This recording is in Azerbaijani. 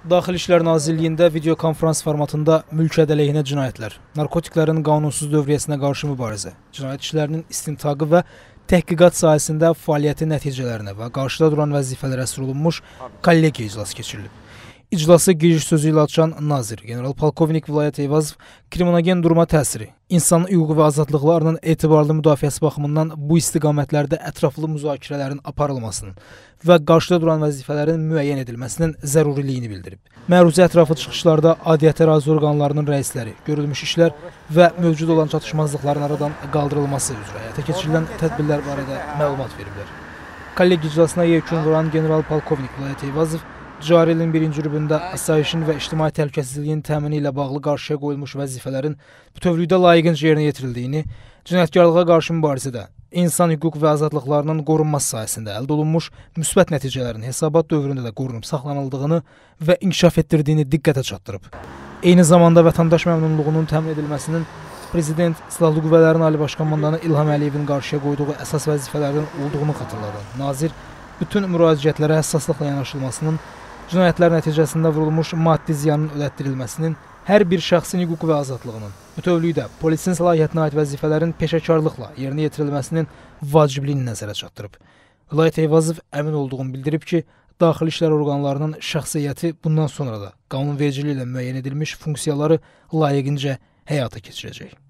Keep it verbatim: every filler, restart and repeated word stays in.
Daxili İşlər Nazirliyində videokonferans formatında mülkiyyət əleyhinə cinayətlər, narkotiklərin qanunsuz dövriyyəsinə qarşı mübarizə, cinayət işlərinin istintaqı və təhqiqat sahəsində fəaliyyəti nəticələrinə və qarşıda duran vəzifələrə əsir olunmuş kollegiya iclası keçirilib. İclası giriş sözü ilə açan nazir, general-polkovnik Vilayət Eyvazov, kriminogen duruma təsiri, insan hüququ və azadlıqlarının etibarlı müdafiəsi baxımından bu istiqamətlərdə ətraflı müzakirələrin aparılmasının və qarşıda duran vəzifələrin müəyyən edilməsinin zəruriliyini bildirib. Məruzə ətrafı çıxışlarda adiyyət ərazi orqanlarının rəisləri, görülmüş işlər və mövcud olan çatışmazlıqların aradan qaldırılması üzrə həyata keçirilən tədbirlər barədə məlumat veriblər. Kollegiya iclasına yekun vuran general-polkovnik Vilayət Eyvazov, cari ilin birinci rübündə asayişin və ictimai təhlükəsizliyin təmini ilə bağlı qarşıya qoyulmuş vəzifələrin bütövlükdə layiqincə yerinə yetirildiyini, cinayətkarlığa qarşı mübarizədə insan hüquq və azadlıqlarının qorunması sahəsində əldə olunmuş müsbət nəticələrin hesabat dövründə də qorunub saxlanıldığını və inkişaf etdirdiyini diqqətə çatdırıb. Eyni zamanda vətəndaş məmnunluğunun təmin edilməsinin Prezident Silahlı Qüvvələrin Ali Baş Komandanı İlham Əliyevin qarşıya qoyduğu əsas vəzifələrdən olduğunu xatırladı. Nazir, bütün müraciətlərə həssaslıqla yanaşılmasının, cinayətlər nəticəsində vurulmuş maddi ziyanın ödətdirilməsinin, hər bir şəxsin hüquq və azadlığının, bütövlükdə polisin səlahiyyətinə aid vəzifələrin peşəkarlıqla yerinə yetirilməsinin vacibliyini nəzərə çatdırıb. Vilayət Eyvazov əmin olduğunu bildirib ki, daxili işlər orqanlarının şəxsiyyəti bundan sonra da qanunvericiliklə müəyyən edilmiş funksiyaları layiqincə həyata keçirəcək.